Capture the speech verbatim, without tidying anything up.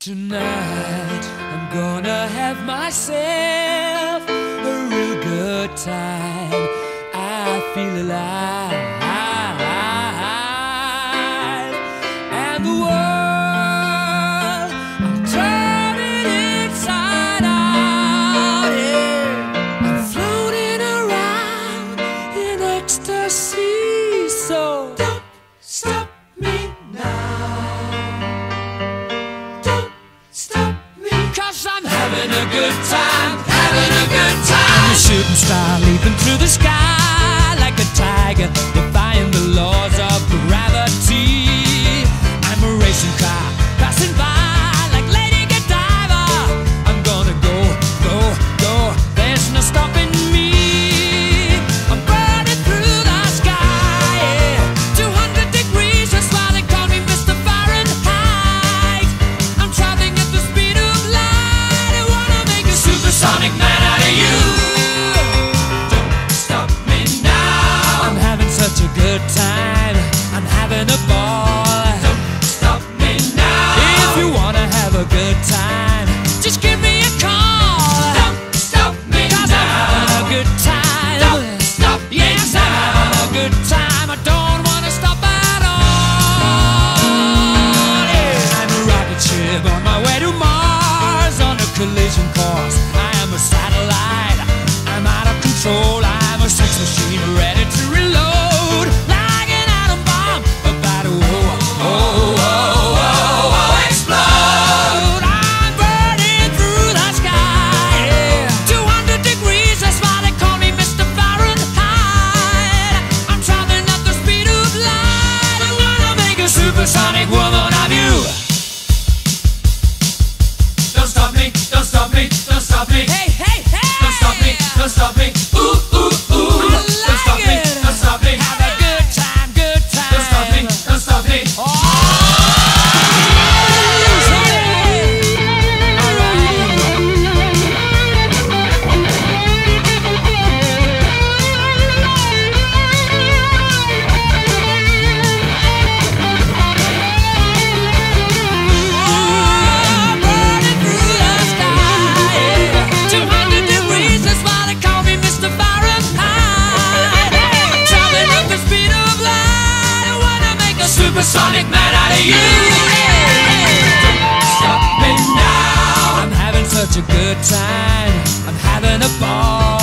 Tonight I'm gonna have myself a real good time. I feel alive, and the world, I'm turning inside out. Yeah, I'm floating around in ecstasy. So don't stop me now. I'm having a good time, having a good time. I'm a shooting star leaping through the sky like a tiger, defying the laws of gravity. I'm a racing car passing by like Lady Godiva. I'm gonna go, go, go, there's no stopping me. I'm burning through the sky, yeah. two hundred degrees, that's why they call me Mister Fahrenheit. I'm traveling at the speed of light. Supersonic man out of you. Don't stop me now. I'm having such a good time. I'm having a ball. Don't stop me now. If you wanna have a good time, just give me a call. Don't stop me now. 'Cause I'm having a good time. Don't stop me now. Yes, I'm having a good time. I don't wanna stop at all. Yeah. I'm a rocket ship on my way to Mars on a collision course. Satellite, I'm out of control. I'm a sex machine ready to reload, like an atom bomb about to oh, oh, oh, oh, oh, explode. I'm burning through the sky, yeah. two hundred degrees, that's why they call me Mister Fahrenheit. I'm traveling at the speed of light. I'm gonna make a supersonic woman of you. Don't stop me, don't stop me, don't stop me. Hey, hey, hey! Don't stop me, don't stop me. Ooh, ooh, ooh. I like don't stop it. me, don't stop me. Have a good time, good time. Don't stop me, don't stop me. Oh! Supersonic man out of you. Don't stop me now. I'm having such a good time. I'm having a ball.